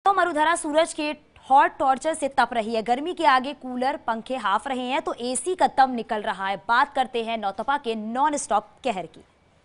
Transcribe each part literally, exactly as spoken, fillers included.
तो मरुधरा सूरज के hot torture से तप रही है। गर्मी के आगे कूलर पंखे हाफ रहे हैं तो एसी का दम निकल रहा है। बात करते हैं नौतपा के नॉन स्टॉप कहर की।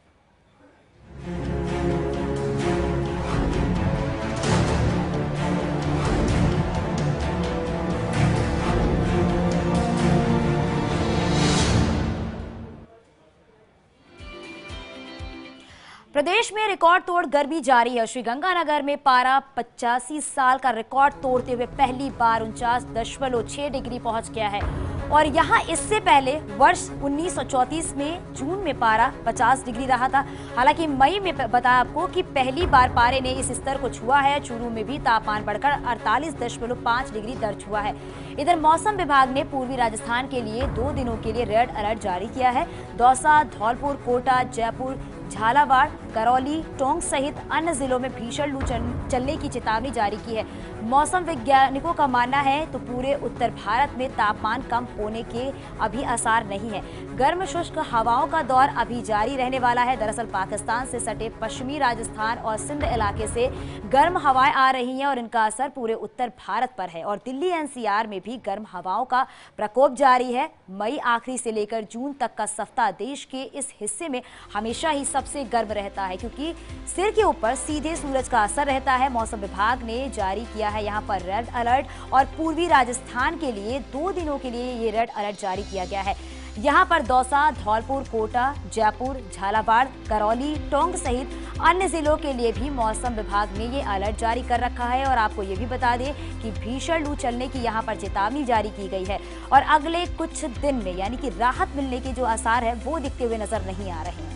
प्रदेश में रिकॉर्ड तोड़ गर्मी जारी है। श्रीगंगानगर में पारा पचासी साल का रिकॉर्ड तोड़ते हुए पहली बार उनचास दशमलव छह डिग्री पहुंच गया है और यहां इससे पहले वर्ष उन्नीस सौ चौंतीस में जून में पारा पचास डिग्री रहा था। हालांकि मई में बताया आपको कि पहली बार पारे ने इस स्तर को छुआ है। चूरू में भी तापमान बढ़कर अड़तालीस दशमलव पाँच डिग्री दर्ज हुआ है। इधर मौसम विभाग ने पूर्वी राजस्थान के लिए दो दिनों के लिए रेड अलर्ट जारी किया है। दौसा, धौलपुर, कोटा, जयपुर, झालावाड़, करौली, टोंक सहित अन्य जिलों में भीषण लू चलने की चेतावनी जारी की है। मौसम वैज्ञानिकों का मानना है तो पूरे उत्तर भारत में तापमान कम होने के अभी आसार नहीं है। गर्म शुष्क हवाओं का दौर अभी जारी रहने वाला है। दरअसल पाकिस्तान से सटे पश्चिमी राजस्थान और सिंध इलाके से गर्म हवाएं आ रही हैं और इनका असर पूरे उत्तर भारत पर है और दिल्ली एनसीआर में भी गर्म हवाओं का प्रकोप जारी है। मई आखिरी से लेकर जून तक का सप्ताह देश के इस हिस्से में हमेशा ही सबसे गर्म रहता है क्योंकि सिर के ऊपर सीधे सूरज का असर रहता है। मौसम विभाग ने जारी किया है यहां पर रेड अलर्ट और पूर्वी राजस्थान के लिए दो दिनों के लिए ये रेड अलर्ट जारी किया गया है। यहां पर दौसा, धौलपुर, कोटा, जयपुर, झालावाड़, करौली, टोंक सहित अन्य जिलों के लिए भी मौसम विभाग ने ये अलर्ट जारी कर रखा है। और आपको ये भी बता दें कि भीषण लू चलने की यहां पर चेतावनी जारी की गई है और अगले कुछ दिन में यानी कि राहत मिलने के जो आसार है वो दिखते हुए नजर नहीं आ रहे हैं।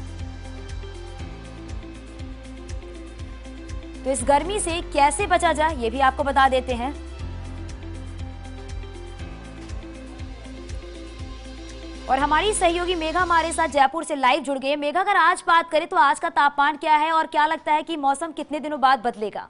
तो इस गर्मी से कैसे बचा जाए ये भी आपको बता देते हैं। और हमारी सहयोगी मेघा हमारे साथ जयपुर से लाइव जुड़ गई है। मेघा, अगर आज बात करें तो आज का तापमान क्या है और क्या लगता है कि मौसम कितने दिनों बाद बदलेगा?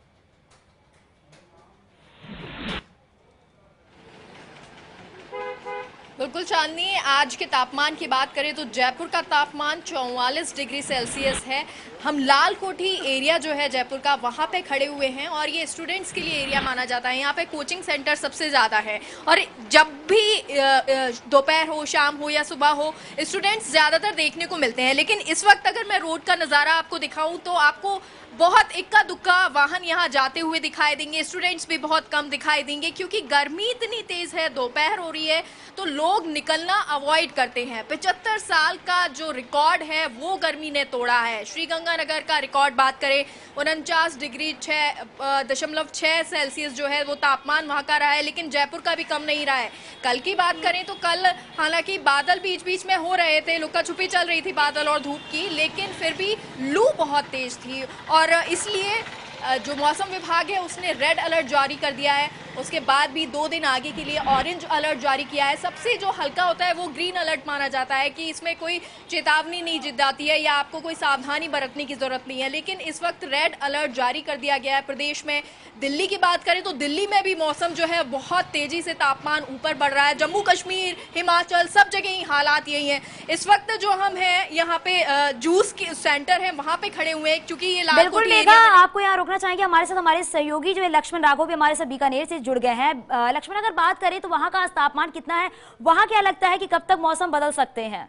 बिल्कुल चांदनी, आज के तापमान की बात करें तो जयपुर का तापमान चौवालीस डिग्री सेल्सियस है। हम लाल कोठी एरिया जो है जयपुर का वहाँ पे खड़े हुए हैं और ये स्टूडेंट्स के लिए एरिया माना जाता है। यहाँ पे कोचिंग सेंटर सबसे ज़्यादा है और जब भी दोपहर हो, शाम हो या सुबह हो, स्टूडेंट्स ज़्यादातर देखने को मिलते हैं। लेकिन इस वक्त अगर मैं रोड का नज़ारा आपको दिखाऊं तो आपको बहुत इक्का दुक्का वाहन यहाँ जाते हुए दिखाई देंगे। स्टूडेंट्स भी बहुत कम दिखाई देंगे क्योंकि गर्मी इतनी तेज़ है, दोपहर हो रही है तो लोग निकलना अवॉइड करते हैं। पचहत्तर साल का जो रिकॉर्ड है वो गर्मी ने तोड़ा है। श्रीगंगानगर का रिकॉर्ड बात करें उनचास डिग्री छः दशमलव छः सेल्सियस जो है वो तापमान वहाँ का रहा है, लेकिन जयपुर का भी कम नहीं रहा है। कल की बात करें तो कल हालांकि बादल बीच बीच में हो रहे थे, लुका छुपी चल रही थी बादल और धूप की, लेकिन फिर भी लू बहुत तेज थी और इसलिए जो मौसम विभाग है उसने रेड अलर्ट जारी कर दिया है। उसके बाद भी दो दिन आगे के लिए ऑरेंज अलर्ट जारी किया है। सबसे जो हल्का होता है वो ग्रीन अलर्ट माना जाता है कि इसमें कोई चेतावनी नहीं दी जाती है या आपको कोई सावधानी बरतने की जरूरत नहीं है, लेकिन इस वक्त रेड अलर्ट जारी कर दिया गया है प्रदेश में। दिल्ली की बात करें तो दिल्ली में भी मौसम जो है बहुत तेजी से तापमान ऊपर बढ़ रहा है। जम्मू कश्मीर, हिमाचल, सब जगह ही हालात यही हैं। इस वक्त जो हम हैं यहाँ पे जूस के सेंटर है वहाँ पे खड़े हुए हैं क्योंकि ये लाल कोठी एरिया। आपको यहाँ रोकना चाहेंगे, हमारे साथ हमारे सहयोगी जो है लक्ष्मण राघव भी हमारे साथ बीकानेर से जुड़ गए हैं। लक्ष्मण, अगर बात करें तो वहां का तापमान कितना है, वहां क्या लगता है कि कब तक मौसम बदल सकते हैं?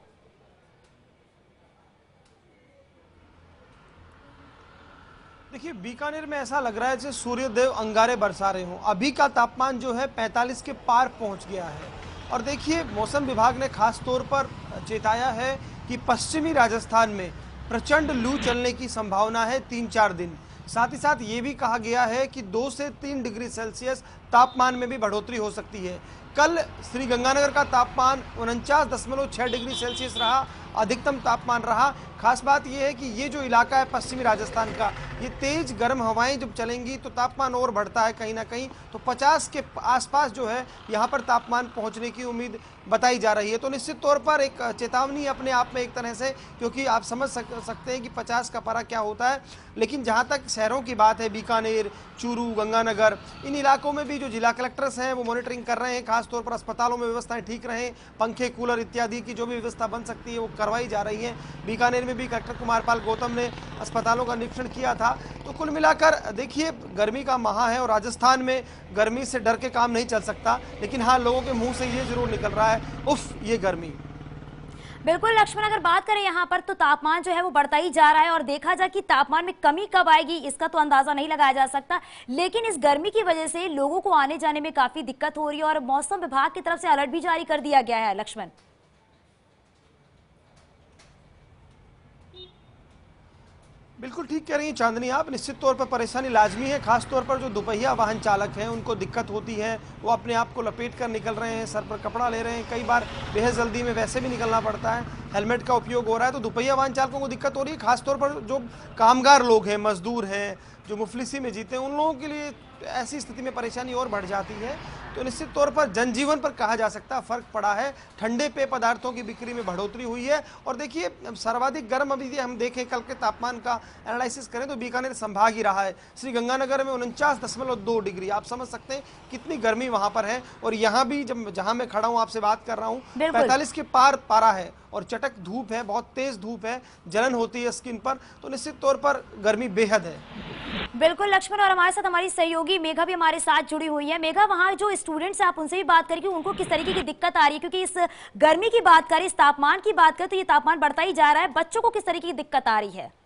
देखिए, बीकानेर में ऐसा लग रहा है जैसे सूर्यदेव अंगारे बरसा रहे हों। अभी का तापमान जो है पैंतालीस के पार पहुंच गया है और देखिए मौसम विभाग ने खास तौर पर चेताया है कि पश्चिमी राजस्थान में प्रचंड लू चलने की संभावना है तीन चार दिन। साथ ही साथ ये भी कहा गया है कि दो से तीन डिग्री सेल्सियस तापमान में भी बढ़ोतरी हो सकती है। कल श्रीगंगानगर का तापमान उनचास दशमलव छः डिग्री सेल्सियस रहा, अधिकतम तापमान रहा। खास बात यह है कि ये जो इलाका है पश्चिमी राजस्थान का, ये तेज गर्म हवाएं जब चलेंगी तो तापमान और बढ़ता है कहीं ना कहीं, तो पचास के आसपास जो है यहाँ पर तापमान पहुँचने की उम्मीद बताई जा रही है। तो निश्चित तौर पर एक चेतावनी अपने आप में एक तरह से, क्योंकि आप समझ सक, सकते हैं कि पचास का पारा क्या होता है। लेकिन जहाँ तक शहरों की बात है, बीकानेर, चूरू, गंगानगर, इन इलाकों में भी जो जिला कलेक्टर्स हैं वो मॉनिटरिंग कर रहे हैं। खासतौर पर अस्पतालों में व्यवस्थाएं ठीक रहें, पंखे, कूलर इत्यादि की जो भी व्यवस्था बन सकती है वो करवाई जा रही हैं। बीकानेर में भी कलेक्टर कुमार पाल गौतम ने अस्पतालों का निरीक्षण किया था। तो कुल मिलाकर देखिए, गर्मी का माह है और राजस्थान में गर्मी से डर के काम नहीं चल सकता, लेकिन हाँ, लोगों के मुंह से ये जरूर निकल रहा है, उफ ये गर्मी। बिल्कुल लक्ष्मण, अगर बात करें यहाँ पर तो तापमान जो है वो बढ़ता ही जा रहा है और देखा जाए कि तापमान में कमी कब आएगी इसका तो अंदाजा नहीं लगाया जा सकता, लेकिन इस गर्मी की वजह से लोगों को आने जाने में काफी दिक्कत हो रही है और मौसम विभाग की तरफ से अलर्ट भी जारी कर दिया गया है। लक्ष्मण, बिल्कुल ठीक कह रही हैं चांदनी आप। निश्चित तौर पर परेशानी लाजमी है, खास तौर पर जो दोपहिया वाहन चालक हैं उनको दिक्कत होती है। वो अपने आप को लपेट कर निकल रहे हैं, सर पर कपड़ा ले रहे हैं, कई बार बेहद जल्दी में वैसे भी निकलना पड़ता है, हेलमेट का उपयोग हो रहा है, तो दोपहिया वाहन चालकों को दिक्कत हो रही है। खासतौर पर जो कामगार लोग हैं, मजदूर हैं, जो मुफलिसी में जीते हैं, उन लोगों के लिए ऐसी स्थिति में परेशानी और बढ़ जाती है। तो निश्चित तौर पर जनजीवन पर कहा जा सकता है फर्क पड़ा है। ठंडे पेय पदार्थों की बिक्री में बढ़ोतरी हुई है और देखिए, सर्वाधिक गर्म अभी हम देखें कल के तापमान का एनालिसिस करें तो बीकानेर संभाग ही रहा है। श्री गंगानगर में उनचास दशमलव दो डिग्री, आप समझ सकते हैं कितनी गर्मी वहां पर है। और यहाँ भी जब जहां मैं खड़ा हूँ आपसे बात कर रहा हूँ, पैंतालीस के पार पारा है और चटक धूप है, बहुत तेज धूप है, जलन होती है स्किन पर। तो निश्चित तौर पर गर्मी बेहद है। बिल्कुल लक्ष्मण, और हमारे साथ हमारी सहयोगी मेघा भी हमारे साथ जुड़ी हुई है। मेघा, वहाँ जो स्टूडेंट्स हैं आप उनसे भी बात करें कि उनको किस तरीके की दिक्कत आ रही है, क्योंकि इस गर्मी की बात करें, इस तापमान की बात करें तो ये तापमान बढ़ता ही जा रहा है, बच्चों को किस तरीके की दिक्कत आ रही है?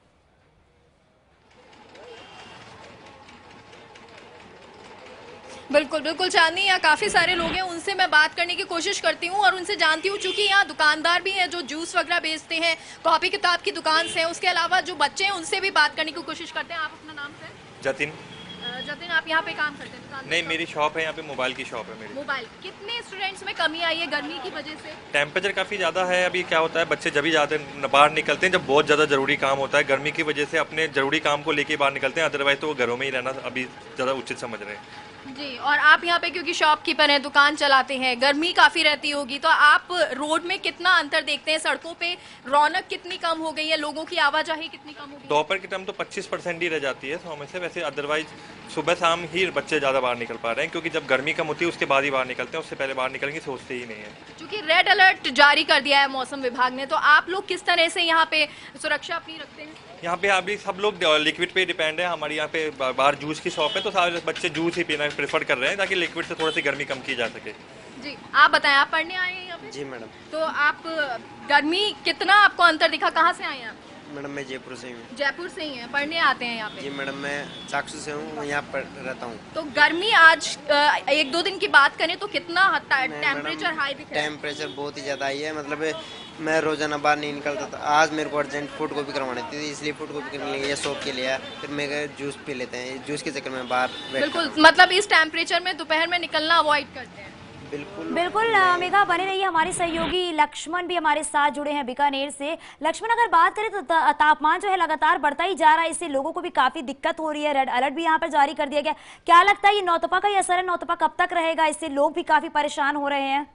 बिल्कुल बिल्कुल चांदनी, यहाँ काफ़ी सारे लोग हैं, उनसे मैं बात करने की कोशिश करती हूँ और उनसे जानती हूँ, चूँकि यहाँ दुकानदार भी हैं जो जूस वगैरह बेचते हैं, कॉपी किताब की दुकान से हैं, उसके अलावा जो बच्चे हैं उनसे भी बात करने की कोशिश करते हैं। आप अपना नाम से? जतिन। जतिन, आप यहाँ पे काम करते हैं दुकान? नहीं, मेरी शॉप है यहाँ पे, मोबाइल की शॉप है मेरी। मोबाइल। कितने स्टूडेंट्स में कमी आई है गर्मी की वजह से? टेम्परेचर काफ़ी ज़्यादा है। अभी क्या होता है, बच्चे जब भी जाते हैं बाहर निकलते हैं जब बहुत ज़्यादा ज़रूरी काम होता है, गर्मी की वजह से अपने ज़रूरी काम को लेके बाहर निकलते हैं, अदरवाइज तो वो घरों में ही रहना अभी ज़्यादा उचित समझ रहे हैं। जी, और आप यहाँ पे क्योंकि शॉपकीपर हैं, दुकान चलाते हैं, गर्मी काफ़ी रहती होगी, तो आप रोड में कितना अंतर देखते हैं? सड़कों पे रौनक कितनी कम हो गई है, लोगों की आवाजाही कितनी कम हो गई है? दोपहर के टाइम तो पच्चीस परसेंट ही रह जाती है समय से, वैसे अदरवाइज सुबह शाम ही बच्चे ज़्यादा बाहर निकल पा रहे हैं, क्योंकि जब गर्मी कम होती है उसके बाद ही बाहर निकलते हैं, उससे पहले बाहर निकलने की सोचते ही नहीं है। क्योंकि रेड अलर्ट जारी कर दिया है मौसम विभाग ने, तो आप लोग किस तरह से यहाँ पे सुरक्षा अपनी रखते हैं? यहाँ पे अभी सब लोग लिक्विड पे डिपेंड है। हमारे यहाँ पे बाहर जूस की शॉप है, तो सारे बच्चे जूस ही पीना प्रेफर कर रहे हैं ताकि लिक्विड से थोड़ी सी गर्मी कम की जा सके। जी, आप बताएं, आप पढ़ने आए हैं यहाँ पे? जी मैडम। तो आप गर्मी कितना आपको अंतर दिखा? कहाँ से आए हैं आप? मैडम मैं जयपुर से हूँ। जयपुर से ही हैं, पढ़ने आते हैं यहाँ पे? जी मैडम, मैं चाकसू से हूँ, मैं यहाँ पर रहता हूँ। तो गर्मी आज एक दो दिन की बात करें तो कितना टेम्परेचर हाई दिख रहा है? टेम्परेचर बहुत ही ज़्यादा हाई है, मतलब मैं रोजाना बाहर नहीं निकलता था। आज मेरे को अर्जेंट फूड कॉपी करवानी थी, इसलिए फूड कॉपी करने के लिए शॉप के लिए, फिर मैं जूस पी लेते हैं, जूस के चक्कर में बाहर। बिल्कुल, मतलब इस टेम्परेचर में दोपहर में निकलना अवॉइड करते हैं। बिल्कुल बिल्कुल मेघा, बने रहिए, हमारे सहयोगी लक्ष्मण भी हमारे साथ जुड़े हैं बीकानेर से। लक्ष्मण, अगर बात करें तो ता, तापमान जो है लगातार बढ़ता ही जा रहा है, इससे लोगों को भी काफी दिक्कत हो रही है, रेड अलर्ट भी यहाँ पर जारी कर दिया गया। क्या लगता है ये नौतपा का ही असर है? नौतपा कब तक रहेगा? इससे लोग भी काफी परेशान हो रहे हैं।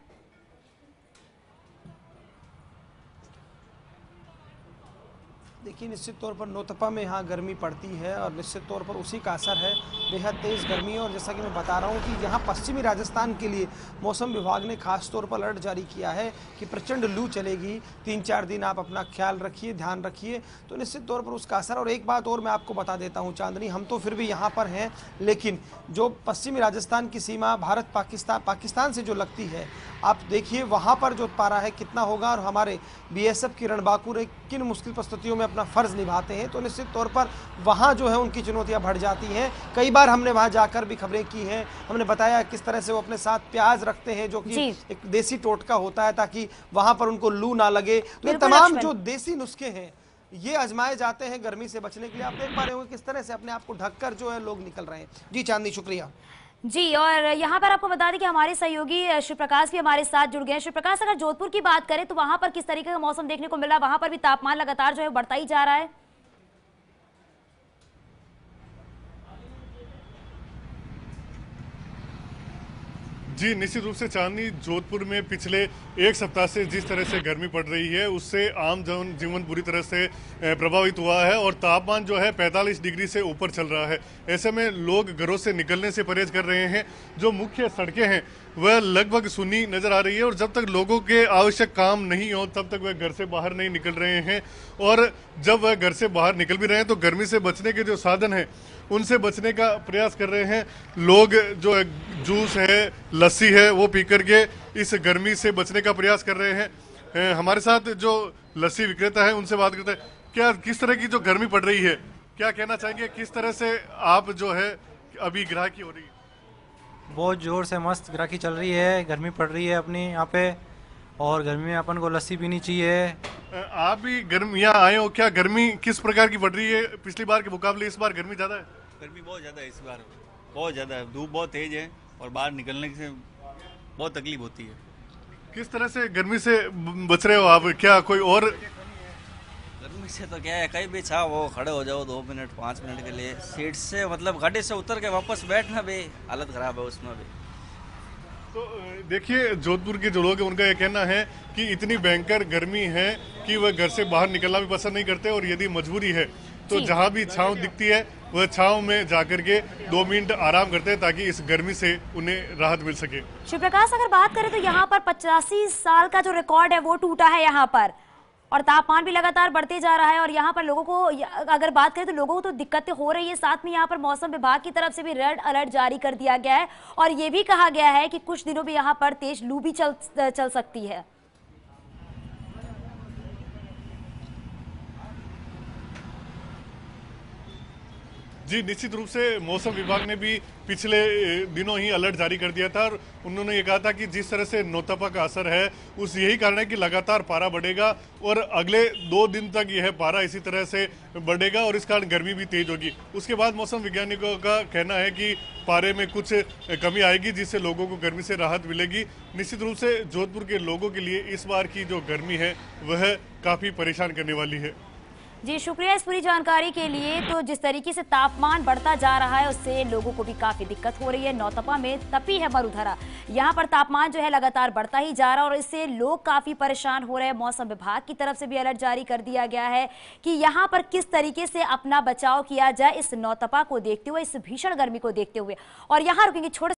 देखिए, निश्चित तौर पर नौतपा में यहाँ गर्मी पड़ती है और निश्चित तौर पर उसी का असर है, बेहद तेज़ गर्मी है। और जैसा कि मैं बता रहा हूँ कि यहाँ पश्चिमी राजस्थान के लिए मौसम विभाग ने खास तौर पर अलर्ट जारी किया है कि प्रचंड लू चलेगी, तीन चार दिन आप अपना ख्याल रखिए, ध्यान रखिए। तो निश्चित तौर पर उसका असर। और एक बात और मैं आपको बता देता हूँ चांदनी, हम तो फिर भी यहाँ पर हैं, लेकिन जो पश्चिमी राजस्थान की सीमा भारत पाकिस्तान पाकिस्तान से जो लगती है, आप देखिए वहाँ पर जो पारा है कितना होगा। और हमारे बी एस एफ की रणबांकुर किन मुश्किल परिस्थितियों में अपना फ़र्ज़ निभाते हैं, तो निश्चित तौर पर वहाँ जो है उनकी चुनौतियाँ बढ़ जाती हैं। कई बार हमने वहाँ जाकर भी खबरें की हैं, हमने बताया किस तरह से वो अपने साथ प्याज रखते हैं, जो कि एक देसी टोटका होता है ताकि वहाँ पर उनको लू ना लगे। तो ये तमाम जो देसी नुस्खे हैं ये आजमाए जाते हैं गर्मी से बचने के लिए। आप देख पा रहे होंगे किस तरह से अपने आप को ढककर जो है लोग निकल रहे हैं। जी चांदनी, शुक्रिया। जी, और यहाँ पर आपको बता दें कि हमारे सहयोगी शिव प्रकाश भी हमारे साथ जुड़ गए हैं। शिव प्रकाश, अगर जोधपुर की बात करें तो वहाँ पर किस तरीके का मौसम देखने को मिल रहा है? वहाँ पर भी तापमान लगातार जो है बढ़ता ही जा रहा है। जी निश्चित रूप से चांदनी, जोधपुर में पिछले एक सप्ताह से जिस तरह से गर्मी पड़ रही है उससे आम जन जीवन बुरी तरह से प्रभावित हुआ है और तापमान जो है पैंतालीस डिग्री से ऊपर चल रहा है। ऐसे में लोग घरों से निकलने से परहेज कर रहे हैं। जो मुख्य सड़कें हैं वह लगभग सुनी नजर आ रही है और जब तक लोगों के आवश्यक काम नहीं हो तब तक वह घर से बाहर नहीं निकल रहे हैं और जब वह घर से बाहर निकल भी रहे हैं तो गर्मी से बचने के जो साधन हैं उनसे बचने का प्रयास कर रहे हैं। लोग जो जूस है, लस्सी है वो पी करके इस गर्मी से बचने का प्रयास कर रहे हैं। हमारे साथ जो लस्सी विक्रेता है उनसे बात करते हैं। क्या किस तरह की जो गर्मी पड़ रही है क्या कहना चाहेंगे, किस तरह से आप जो है अभी ग्राहकी हो रही है? बहुत जोर से मस्त ग्राहकी चल रही है, गर्मी पड़ रही है अपनी यहाँ पे और गर्मी में अपन को लस्सी पीनी चाहिए। आप भी गर्मी यहाँ आए हो, क्या गर्मी किस प्रकार की पड़ रही है? पिछली बार के मुकाबले इस बार गर्मी ज़्यादा है? गर्मी बहुत ज़्यादा है इस बार, बहुत ज़्यादा है। धूप बहुत तेज है और बाहर निकलने से बहुत तकलीफ होती है। किस तरह से गर्मी से बच रहे हो आप? क्या कोई और गर्मी से तो क्या है, कहीं भी छाओ वो खड़े हो जाओ दो मिनट पाँच मिनट के लिए, सीट से मतलब गाड़ी से उतर के वापस बैठना भी हालत ख़राब है उसमें भी। तो देखिए जोधपुर के जो लोग हैं उनका यह कहना है कि इतनी भयंकर गर्मी है कि वह घर से बाहर निकलना भी पसंद नहीं करते और यदि मजबूरी है तो जहां भी छांव दिखती है वह छांव में जाकर के दो मिनट आराम करते हैं ताकि इस गर्मी से उन्हें राहत मिल सके। शिव प्रकाश, अगर बात करें तो यहाँ पर पचासी साल का जो रिकॉर्ड है वो टूटा है यहाँ पर और तापमान भी लगातार बढ़ते जा रहा है और यहाँ पर लोगों को, अगर बात करें तो लोगों को तो दिक्कतें हो रही है। साथ में यहाँ पर मौसम विभाग की तरफ से भी रेड अलर्ट जारी कर दिया गया है और ये भी कहा गया है कि कुछ दिनों में यहाँ पर तेज लू भी चल चल सकती है। जी निश्चित रूप से मौसम विभाग ने भी पिछले दिनों ही अलर्ट जारी कर दिया था और उन्होंने ये कहा था कि जिस तरह से नौतपा का असर है उस यही कारण है कि लगातार पारा बढ़ेगा और अगले दो दिन तक यह पारा इसी तरह से बढ़ेगा और इस कारण गर्मी भी तेज होगी। उसके बाद मौसम वैज्ञानिकों का कहना है कि पारे में कुछ कमी आएगी जिससे लोगों को गर्मी से राहत मिलेगी। निश्चित रूप से जोधपुर के लोगों के लिए इस बार की जो गर्मी है वह काफ़ी परेशान करने वाली है। जी शुक्रिया इस पूरी जानकारी के लिए। तो जिस तरीके से तापमान बढ़ता जा रहा है उससे लोगों को भी काफी दिक्कत हो रही है। नौतपा में तपी है मरुधरा, यहाँ पर तापमान जो है लगातार बढ़ता ही जा रहा है और इससे लोग काफी परेशान हो रहे हैं। मौसम विभाग की तरफ से भी अलर्ट जारी कर दिया गया है कि यहाँ पर किस तरीके से अपना बचाव किया जाए इस नौतपा को देखते हुए, इस भीषण गर्मी को देखते हुए। और यहाँ रुकेंगे छोटे